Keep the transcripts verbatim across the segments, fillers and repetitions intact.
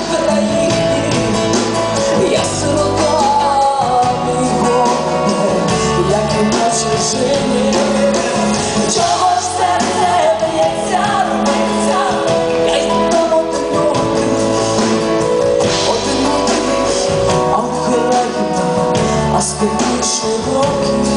Україні, я сирота, мій голубе, як і на чужині. Чого ж серце б'ється, рветься, я й там одинокий, одинокий, а Україна, а степи широкі.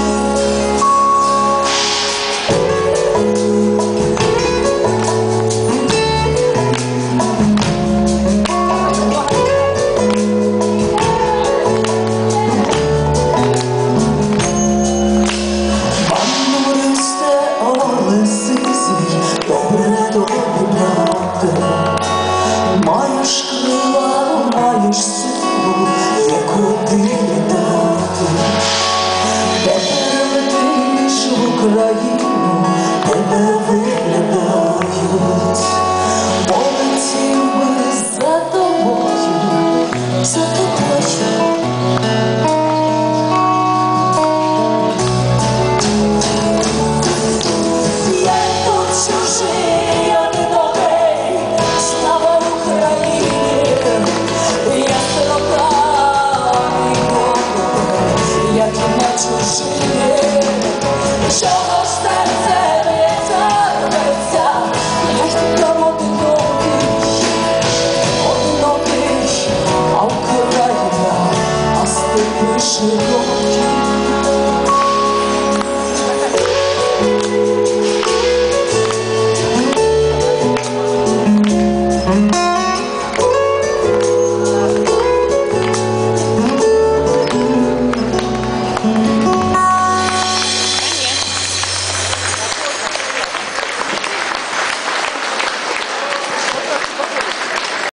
Бандуристе, Орле Сизий, добре тобі брате. Маєш крила, маєш силу, яку літати. Тепер летиш в Україну, тебе виглядають. Полетів би за тобою, за тобою. Я тут чужий, одинокий, слава Україні. Я сирота, мій голубе, як і на чужині. Чого ж серце б'ється, рветься, я й там одинокий, одинокий, а Україна, а степи широкі.